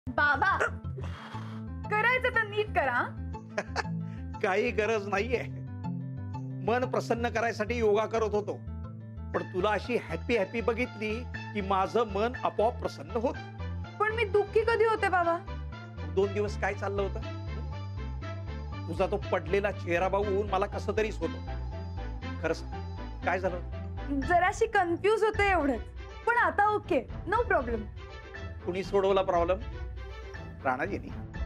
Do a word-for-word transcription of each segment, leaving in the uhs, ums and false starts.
बाबा करायचं तर नीट करा. काही गरज नाहीये. मन प्रसन्न करायसाठी योगा करत होतो, पण तुला अशी हॅपी हॅपी बघितली की माझं मन आपोआप प्रसन्न होत. पण मी दुःखी कधी होते बाबा? दोन दिवस काय चाललं होतं? तुझा तो पडलेला चेहरा बघून मला कसं तरीच होतं. खरं सांग, काय झालं? जराशी कन्फ्यूज होते एवढंच, पण आता ओके, नो प्रॉब्लेम. कुणी सोडवला प्रॉब्लेम? राणाजीनी.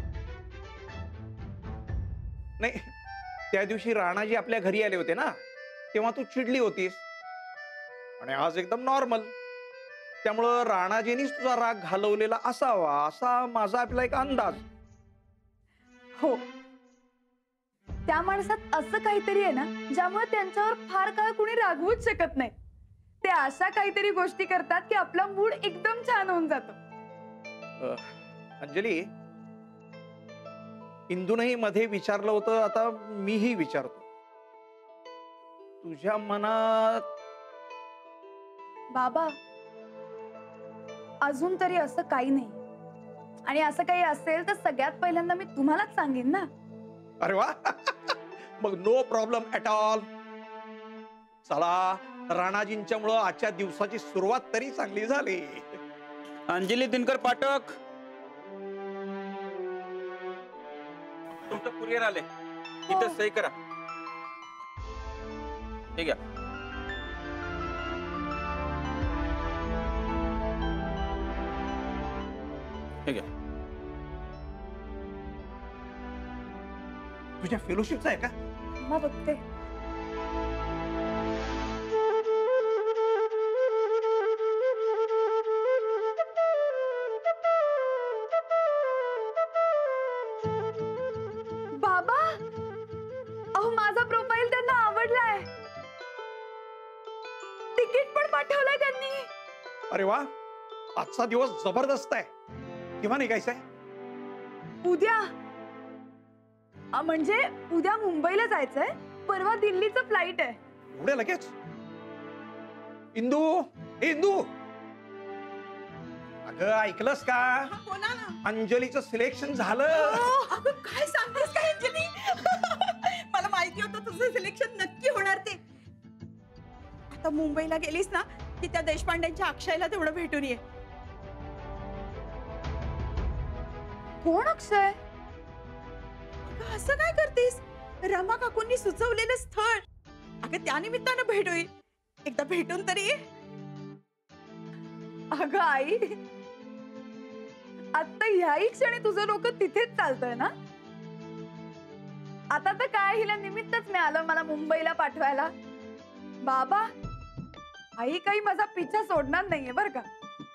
नाही, त्या दिवशी राणाजी आपल्या घरी आले होते ना, तेव्हा तू चिडली होतीस आणि आज एकदम नॉर्मल. त्यामुळं राणाजीनीच तुझा राग घालवलेला असावा असा माझा आपला एक अंदाज. हो, त्या माणसात असं काहीतरी आहे ना ज्यामुळे त्यांच्यावर फार काळ कुणी रागवूच शकत नाही. ते अशा काहीतरी गोष्टी करतात की आपला मूड एकदम छान होऊन जातो. अंजली, इंदूनही मध्ये विचारलं होतं, आता मीही विचारतो. तुझ्या मनात बाबा अजून तरी असं काही नाही, आणि असं काही असेल तर सगळ्यात पहिल्यांदा मी तुम्हालाच सांगेन ना. अरे वा, मग नो प्रॉब्लेम ऍट ऑल. चला, राणाजींच्या मुळे आजच्या दिवसाची सुरुवात तरी चांगली झाली. अंजली दिनकर पाठक, तुमचं कुरिअर आले, इथं सही करा. ठीक आहे. ठीक आहे. तुझ्या फेलोशिपचा आहे का? मग बघते. बाबा, अहो माझा प्रोफाईल त्यांना आवडलाय. तिकीट पण पाठवलंय त्यांनी. अरे वा, आजचा दिवस जबरदस्त आहे. केव्हा निघायचंय? उद्या. अ, म्हणजे उद्या मुंबईला जायचंय, परवा दिल्लीचं फ्लाईट आहे. उद्या लगेच? इंदू, इंदू, अगं ऐकलंस का? बोला ना. अंजलीचं सिलेक्शन झालं. अगं काय सांगतेस काय अंजली? मला माहिती होतं तुझं सिलेक्शन नक्की होणार ते. आता मुंबईला गेलीस ना की त्या देशपांड्यांच्या अक्षयला तेवढं भेटून ये. कोण अक्षय? अगं असं काय करतेस? रमा काकूंनी सुचवलेलं स्थळ. अगं त्या निमित्तानं भेट होईल. एकदा भेटून तरी ये. अगं आई, आता ह्याही क्षणी तुझं डोकं तिथेच चालतंय ना? आता तर काय हिला निमित्तच मिळालं मला मुंबईला पाठवायला. बाबा, आई काही माझा पिछा सोडणार नाहीये बर का.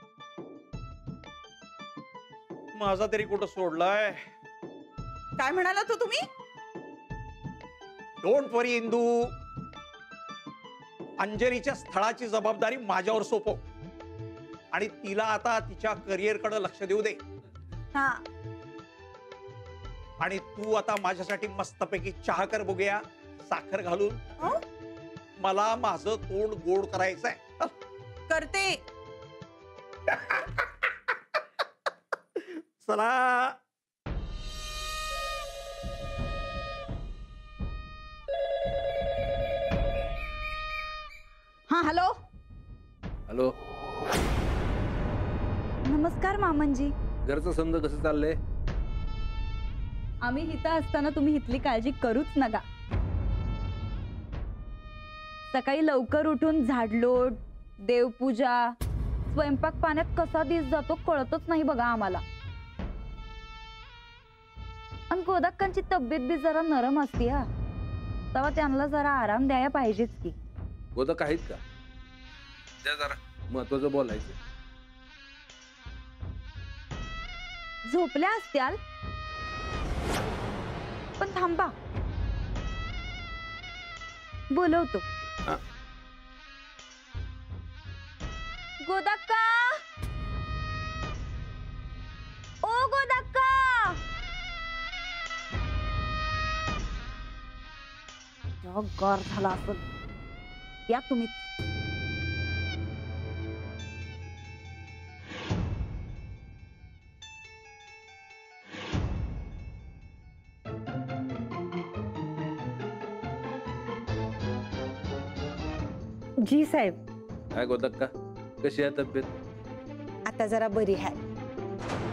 माझा तरी कुठं सोडलाय? काय म्हणाला तो तुम्ही? डोंट वरी इंदू, अंजलीच्या स्थळाची जबाबदारी माझ्यावर सोपव आणि तिला आता तिच्या करिअर कडे लक्ष देऊ दे. हा, आणि तू आता माझ्यासाठी मस्तपैकी चहा कर बघूया, साखर घालून. हो? मला माझं तोंड गोड करायचंय. करते. चला. हा, हॅलो. हॅलो, नमस्कार मामनजी. घरचं समज कसं चाललंय? आम्ही इथं असताना तुम्ही इथली काळजी करूच नका. सकाळी लवकर उठून झाडलोट, देवपूजा, स्वयंपाक पाण्यात कसा दिस जातो कळतच नाही बघा आम्हाला. आणि गोदाक्कांची तब्येत बी जरा नरम असते हा, तेव्हा त्यांना जरा आराम द्यायला पाहिजेच की. गोदा काहीच का? द्या जरा, महत्वाचं बोलायचं. झोपल्या असत्याल, पण थांबा, बोलवतो. हा. गोदाक्का, ओ गोदाक्का. गार झाला असेल, या तुम्ही. जी साहेब. काय गोदक्का, कशी आहे तब्येत? आता जरा बरी आहे.